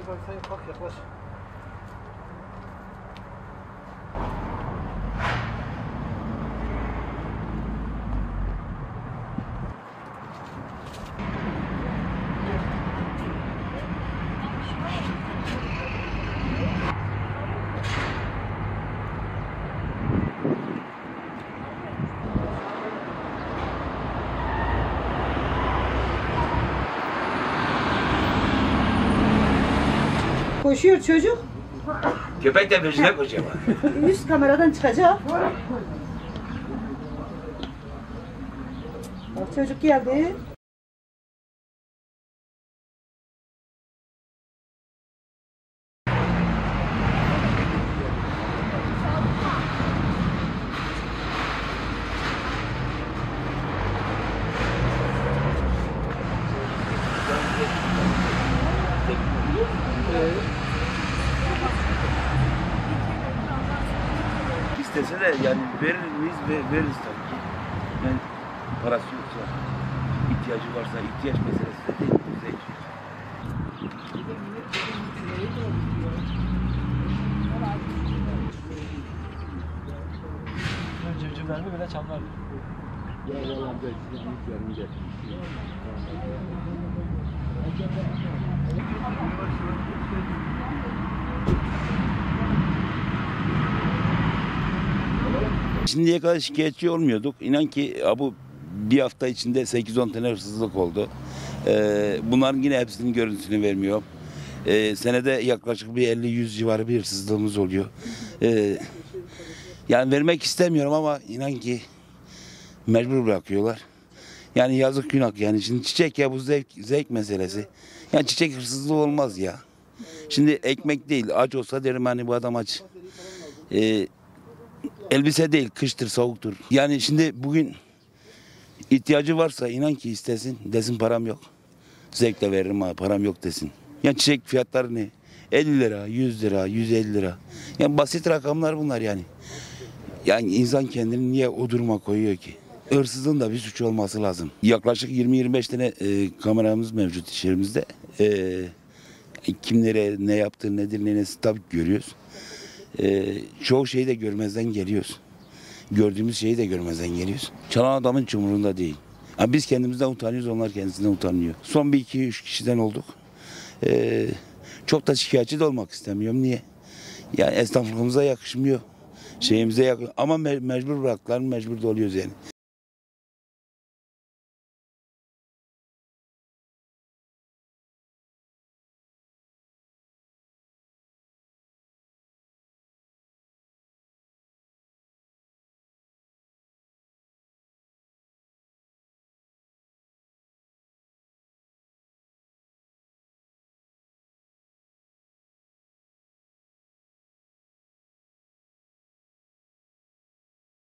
Sen kalk yaklaş. Koşuyor çocuk. Köpek de peşine koşuyor. Üst kameradan çıkacak. Bak çocuk geldi. İstese de yani verir miyiz ve veririz tabii ki. Yani parası yoksa, ihtiyacı varsa, ihtiyaç meselesi de değil. Bize ihtiyaç. Civcivlerini bile çamlar. Şimdiye kadar şikayetçi olmuyorduk. İnan ki bu bir hafta içinde 8-10 tane hırsızlık oldu. Bunların yine hepsinin görüntüsünü vermiyor. Senede yaklaşık bir 50-100 civarı bir hırsızlığımız oluyor. Yani vermek istemiyorum ama inan ki mecbur bırakıyorlar. Yani yazık günah yani. Şimdi çiçek ya bu zevk meselesi. Yani çiçek hırsızlığı olmaz ya. Şimdi ekmek değil aç olsa derim hani bu adam aç. Elbise değil kıştır soğuktur. Yani şimdi bugün ihtiyacı varsa inan ki istesin desin param yok. Zevkle veririm ha param yok desin. Yani çiçek fiyatları ne? 50 lira, 100 lira, 150 lira. Yani basit rakamlar bunlar yani. Yani insan kendini niye o duruma koyuyor ki? Hırsızlığın da bir suç olması lazım. Yaklaşık 20-25 tane kameramız mevcut şehrimizde. Kimlere ne yaptığı nedir ne nesi tabii görüyoruz. Çoğu şeyi de görmezden geliyoruz. Gördüğümüz şeyi de görmezden geliyoruz. Çalan adamın umurunda değil. Yani biz kendimizden utanıyoruz, onlar kendisinden utanıyor. Son bir iki üç kişiden olduk. Çok da şikayetçi de olmak istemiyorum. Niye? Yani esnaflığımıza yakışmıyor. Şeyimize yakın ama mecbur bıraktılar, mecbur da oluyoruz yani.